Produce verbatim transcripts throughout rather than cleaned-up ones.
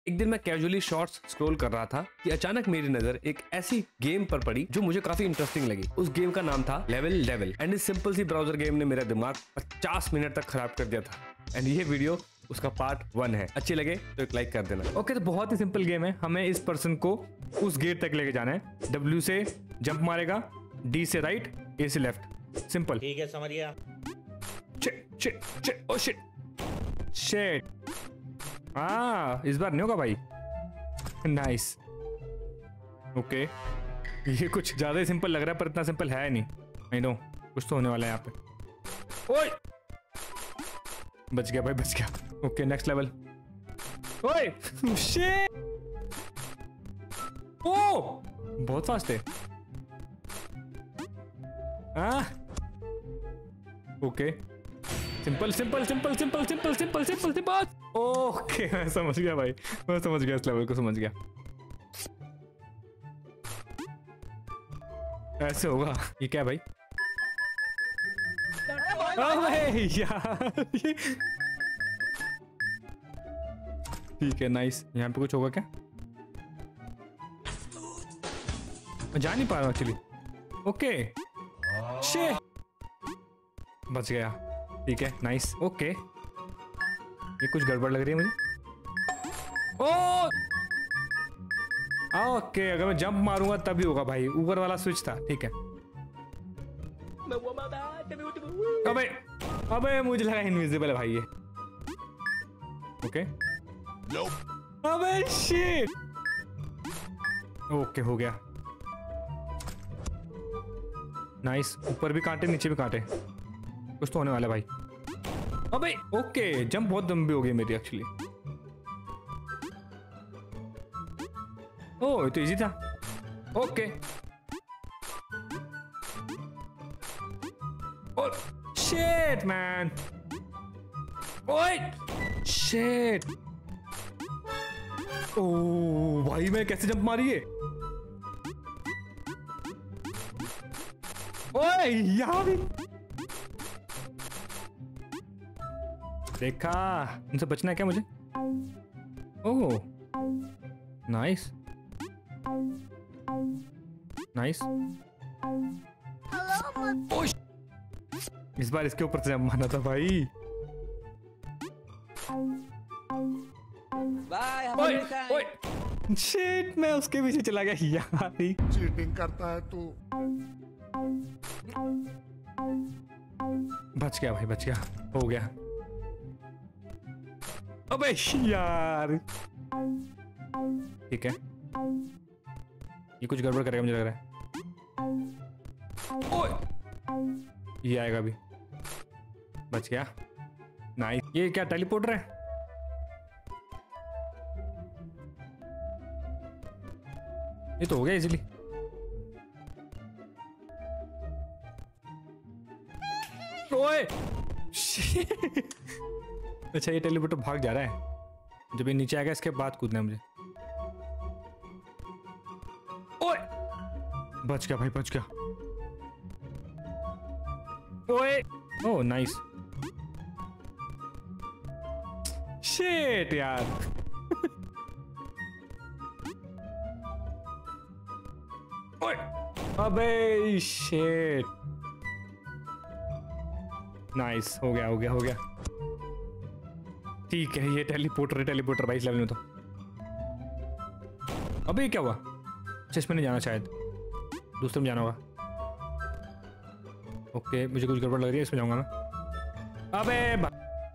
एक दिन मैं कैजुअली शॉर्ट्स स्क्रॉल कर रहा था कि अचानक मेरी नजर एक ऐसी गेम पर पड़ी जो मुझे काफी इंटरेस्टिंग लगी। उस गेम का नाम था लेवल डेविल एंड इस सिंपल सी ब्राउजर गेम ने मेरा दिमाग पचास मिनट तक खराब कर दिया था। एंड ये वीडियो उसका पार्ट वन है। अच्छी लगे तो एक लाइक कर देना। ओके okay, तो बहुत ही सिंपल गेम है। हमें इस पर्सन को उस गेट तक लेके जाना है। डब्ल्यू से जंप मारेगा, डी से राइट, ए से लेफ्ट। सिंपल। ठीक है, समझ गया। Shit shit shit oh shit shit. हाँ इस बार नहीं होगा भाई। नाइस। ओके ये कुछ ज्यादा ही सिंपल लग रहा है पर इतना सिंपल है नहीं। आई नो कुछ तो होने वाला है यहाँ पे। ओए बच गया भाई, बच गया। Okay next level. ओए शिट। ओ बहुत फास्ट है। हाँ okay simple simple simple simple simple simple simple simple. Okay मैं समझ गया भाई, मैं समझ गया, इस लेवल को समझ गया। ऐसे होगा। ये क्या भाई? अबे यार ये ठीक है नाइस। यहाँ पे कुछ होगा क्या? मैं जा नहीं पा रहा हूँ एक्चुअली। ओके शे बच गया। ठीक है नाइस। ओके ये कुछ गड़बड़ लग रही है मुझे। ओ ओके अगर मैं जंप मारूंगा तभी होगा भाई। ऊपर वाला स्विच था। ठीक है। अबे अबे मुझे लगा इनविजिबल है भाई ये। ओके अबे शिट। ओके हो गया नाइस। ऊपर भी कांटे नीचे भी कांटे। कुछ तो होने वाला है भाई। अबे ओके जंप बहुत लंबी हो गई मेरी एक्चुअली। ओह तो इजी था। Okay oh shit man. ओए शिट। ओह भाई मैं कैसे जंप मारी है? ओए यहाँ भी देखा। उनसे बचना है क्या मुझे? Oh nice nice. इस बार इसके ऊपर से मारना था भाई। ओए ओए शिट मैं उसके पीछे चला गया यार। चीटिंग करता है तू। बच गया भाई, बच गया। हो गया। अबे यार ठीक है। ये कुछ गड़बड़ करेगा मुझे लग रहा है। ओए ये आएगा अभी। बच गया नाइस। ये क्या टेलीपोर्टर है? ये तो हो गया इजीली। ओए अच्छा ये टेलीपोर्टर भाग जा रहा है। जब ये नीचे आएगा इसके बाद कूदना है मुझे। ओए बच गया भाई, बच गया। ओए ओह नाइस। शिट यार ओए अबे शिट। नाइस हो गया हो गया हो गया। ठीक है ये टेलीपोर्टर है, टेलीपोर्टर भाई इस लेवल में तो। अबे क्या हुआ? अच्छा इसमें नहीं जाना, शायद दूसरे में जाना होगा। ओके मुझे कुछ गड़बड़ लग रही है, इसमें जाऊंगा मैं। अबे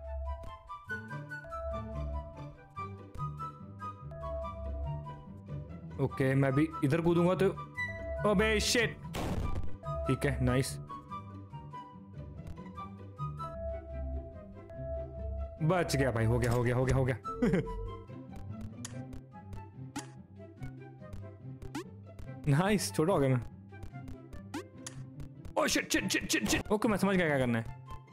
ओके मैं भी इधर कूदूंगा तो। अबे शिट। ठीक है नाइस। बच गया भाई। हो गया हो गया हो गया हो गया। नाइस छोटा हो गया मैं। Oh shit shit shit shit shit. Okay मैं समझ गया क्या करना है।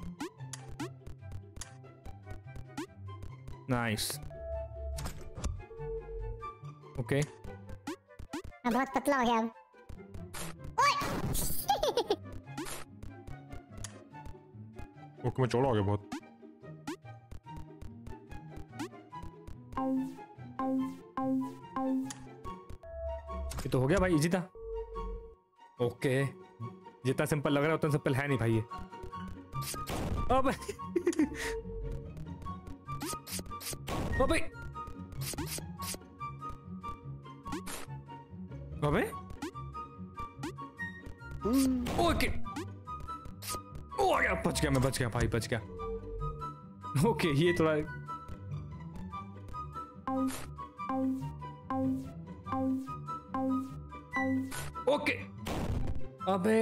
नाइस ओके बहुत पतला हो गया अब। ओके मैं चौड़ा हो गया बहुत। तो हो गया भाई, इजी था। ओके, जितना सिंपल लग रहा है उतना सिंपल है नहीं भाई ये। अबे अबे अबे ओके, ओ गया, बच गया मैं, बच गया भाई, बच गया। ओके, ये थोड़ा ओके, अबे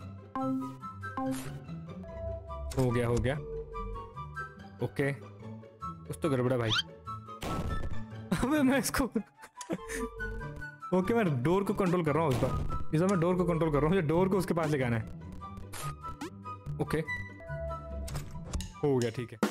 हो गया, हो गया। ओके, कुछ तो गड़बड़ा भाई। अबे मैं इसको ओके, मैं डोर को कंट्रोल कर रहा हूँ, उसका इस मैं डोर को कंट्रोल कर रहा हूँ, मुझे डोर को उसके पास ले जाना है। ओके, हो गया, ठीक है।